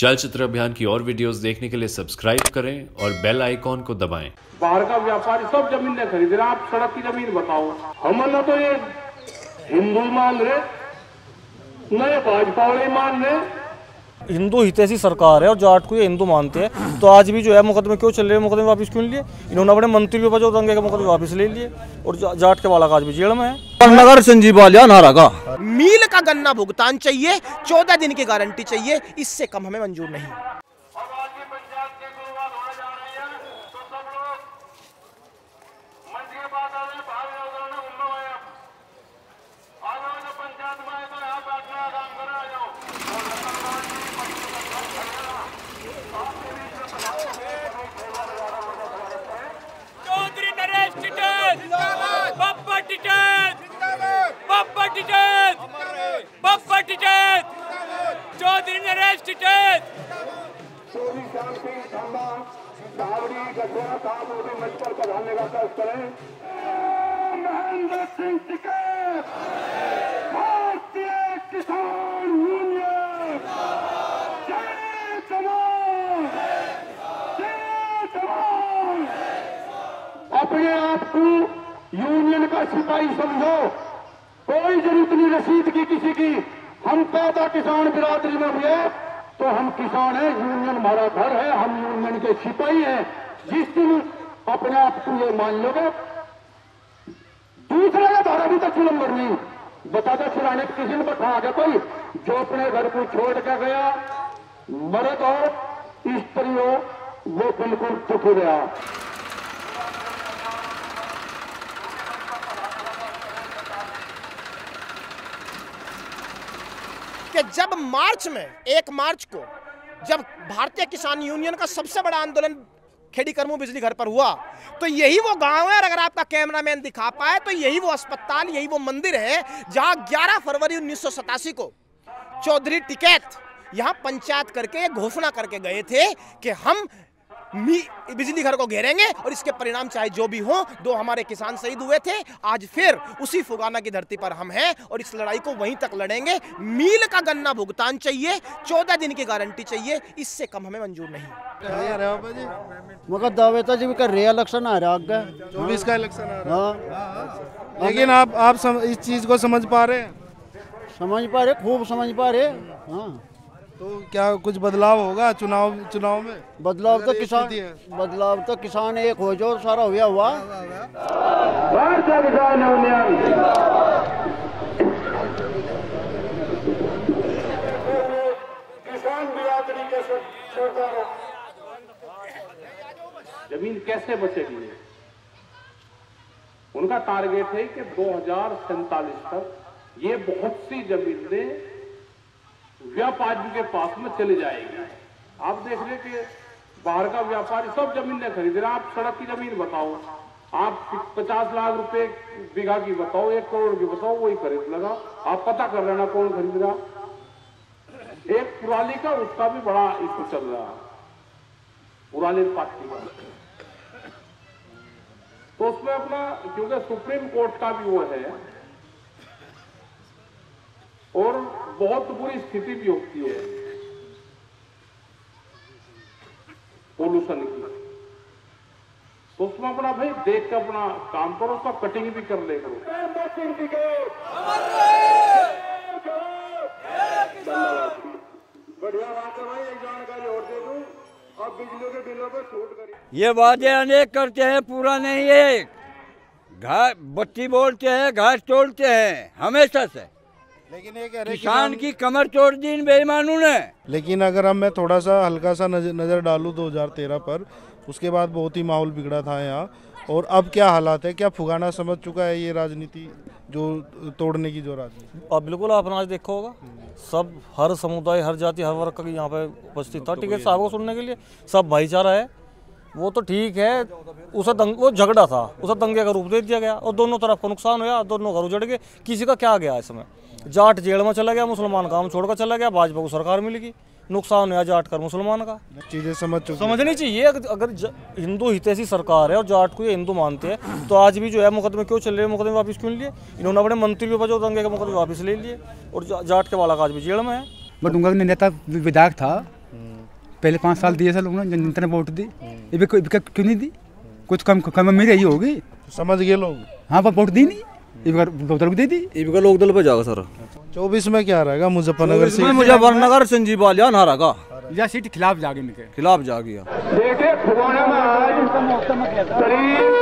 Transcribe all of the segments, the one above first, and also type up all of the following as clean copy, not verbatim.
चलचित्र अभियान की और वीडियोस देखने के लिए सब्सक्राइब करें और बेल आइकॉन को दबाएं। बाहर का व्यापारी सब जमीन ने खरीद रहा, आप सड़क की जमीन बताओ। हम ना तो ये हिंदू मान रहे, न ये भाजपा वाले मान रहे। हिंदू हितैषी सरकार है और जाट को ये हिंदू मानते हैं, तो आज भी जो है मुकदमे क्यों चल रहे हैं, मुकदमे वापस क्यों लिए? इन्होंने अपने मंत्री के ऊपर जो दंगे के मुकदमे वापस ले लिए और जाट के बालक आज भी जेल में है। नगर संजीव वालिया नारा का मील का गन्ना भुगतान चाहिए, 14 दिन की गारंटी चाहिए, इससे कम हमें मंजूर नहीं। महेंद्र सिंह टिकैत, भारतीय किसान यूनियन, जय जवान, जय जवान। अपने आप को यूनियन का सिपाही समझो, कोई जरूरत नहीं रसीद की किसी की। हम पैदा किसान बिरादरी में हुए तो हम किसान हैं, यूनियन हमारा घर है, हम यूनियन के सिपाही हैं। जिस दिन अपने आप को ये मान लोगे, दूसरा का धारा भी तक नंबर नहीं बताता सिराने किसी ने बैठा आ गया कोई जो अपने घर को छोड़ कर गया, मर्द हो स्त्री हो, वो बिल्कुल चुप गया। कि जब मार्च में 1 मार्च को जब भारतीय किसान यूनियन का सबसे बड़ा आंदोलन खेड़ी करमू बिजली घर पर हुआ, तो यही वो गांव है, और अगर आपका कैमरामैन दिखा पाए तो यही वो अस्पताल, यही वो मंदिर है जहां 11 फरवरी 1987 को चौधरी टिकैत यहां पंचायत करके घोषणा करके गए थे कि हम बिजली घर को घेरेंगे और इसके परिणाम चाहे जो भी हो। 2 हमारे किसान शहीद हुए थे, आज फिर उसी फुगाना की धरती पर हम हैं और इस लड़ाई को वहीं तक लड़ेंगे। मील का गन्ना भुगतान चाहिए, 14 दिन की गारंटी चाहिए, इससे कम हमें मंजूर नहीं। मगर दावे तो जी कर रहे इलेक्शन आ रहा आगे 24 का इलेक्शन आ रहा है। लेकिन आप इस चीज को समझ पा रहे हैं? समझ पा रहे, खूब समझ पा रहे। हाँ, तो क्या कुछ बदलाव होगा चुनाव में? बदलाव तो किसान एक हो जो सारा हुआ। भारतीय किसान यूनियन, किसान बिरादरी के सरकार, जमीन कैसे बचेगी? उनका टारगेट है कि 2047 तक ये बहुत सी जमीनें व्यापारी के पास में चली जाएगी। आप देख रहे कि बाहर का व्यापारी सब जमीन ने खरीद रहा, आप सड़क की जमीन बताओ, आप 50 लाख रुपए बीघा की बताओ, 1 करोड़ की बताओ, वही खरीद लगा। आप पता कर लेना कौन खरीद रहा। एक पुराली का उसका भी बड़ा इशू चल रहा है, पुराली पार्टी का, तो उसमें अपना क्योंकि सुप्रीम कोर्ट का भी वो है और बहुत बुरी स्थिति भी होती है पोल्यूशन की, तो उसमें अपना भाई देख के अपना काम करो, उसका कटिंग भी कर ले करो। बढ़िया बात है भाई, एक जानकारी और दे दूं, अब बिजली के बिलों पे छूट करिए। ये वादे अनेक करते हैं, पूरा नहीं एक। बत्ती बोलते हैं, घास तोड़ते हैं हमेशा से, लेकिन एक किसान की कमर तोड़ दी इन बेईमानों ने। लेकिन अगर हम मैं थोड़ा सा हल्का सा नजर डालूं 2013 पर, उसके बाद बहुत ही माहौल बिगड़ा था यहाँ, और अब क्या हालात है? क्या फुगाना समझ चुका है ये राजनीति, जो तोड़ने की जो राजनीति? अब बिल्कुल आपने आज देखा होगा, सब हर समुदाय, हर जाति, हर वर्ग का यहाँ पे उपस्थित था टिकैत साहब को सुनने के लिए। सब भाईचारा है, वो तो ठीक है। वो झगड़ा था, उसे दंगे का रूप दे दिया गया और दोनों तरफ को नुकसान हुआ, दोनों घर उजड़ गए। किसी का क्या गया इसमें? जाट जेल में चला गया, मुसलमान काम छोड़कर चला गया, भाजपा को सरकार मिलेगी, नुकसान हुआ जाट कर मुसलमान का। चीजें समझनी चाहिए। अगर हिंदू हितैषी सरकार है और जाट को ये हिंदू मानते हैं, तो आज भी जो है मुकदमे क्यों चल रहे हैं, मुकदमे वापस क्यों लिए? इन्होंने अपने मंत्री के ऊपर जो दंगे के मुकदमे वापस ले लिए और जाट के बालक आज भी जेल में है। बटुंगा नेता विधायक था, पहले 5 साल दिए सब लोगों ने, जनता ने वोट दी, ये भी क्यों नहीं दी? कुछ कम में रही होगी, समझ गए लोग। हाँ, पर वोट दी नहीं, लोकदल को दे दी। ये लोकदल पे जाएगा सर। 24 में क्या रहेगा मुजफ्फरनगर से? मुजफ्फरनगर संजीव बालियान हारेगा, या सीट खिलाफ जागे इनके खिलाफ जा गया। देखिए फुगाना में आज करीब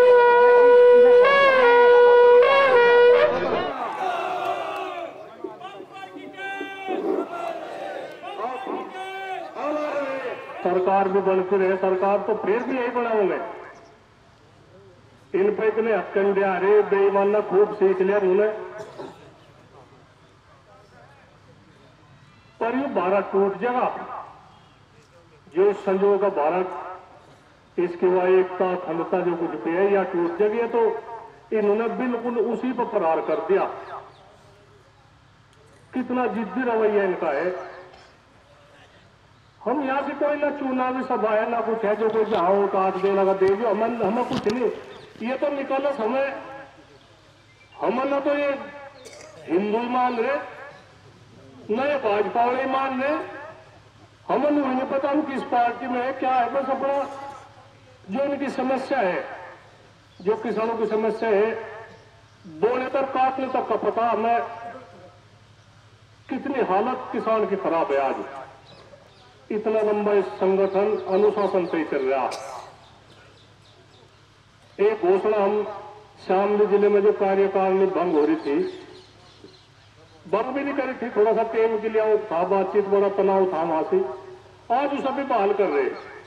सरकार भी बन फिर है, सरकार तो फिर भी यही बनाओगे। इन पे इतने हथकंडे आ रहे, बेईमाना खूब सीख लिया उन्होंने, पर ये भारत टूट जाएगा जो संजोग का भारत, इसकी वह एकता अखंडता जो कुछ पे है या टूट जाएगी, तो इन्होंने बिल्कुल उसी पर फरार कर दिया। कितना जिद्दी रवैया इनका है। हम यहाँ से कोई ना चुनावी सभा है ना कुछ है जो कोई जाओ काट देना का देवी, हमें कुछ नहीं। ये तो निकालो हमें, हम ना तो ये हिंदू मान रहे न ये भाजपा वाले मान रहे, हमें नहीं पता हम किस पार्टी में है क्या है। बस अपना जो उनकी समस्या है, जो किसानों की समस्या है, बोले तक काटने तक का पता हमें। कितनी हालत किसान की खराब है आज, इतना लंबा इस संगठन अनुशासन पे चल रहा। एक घोषणा हम शामली जिले में जो कार्यकारिणी भंग हो रही थी, भंग भी नहीं करी थी, थोड़ा सा टेम के लिए था, बातचीत बड़ा तनाव था वहां से, आज उसे भी बहाल कर रहे।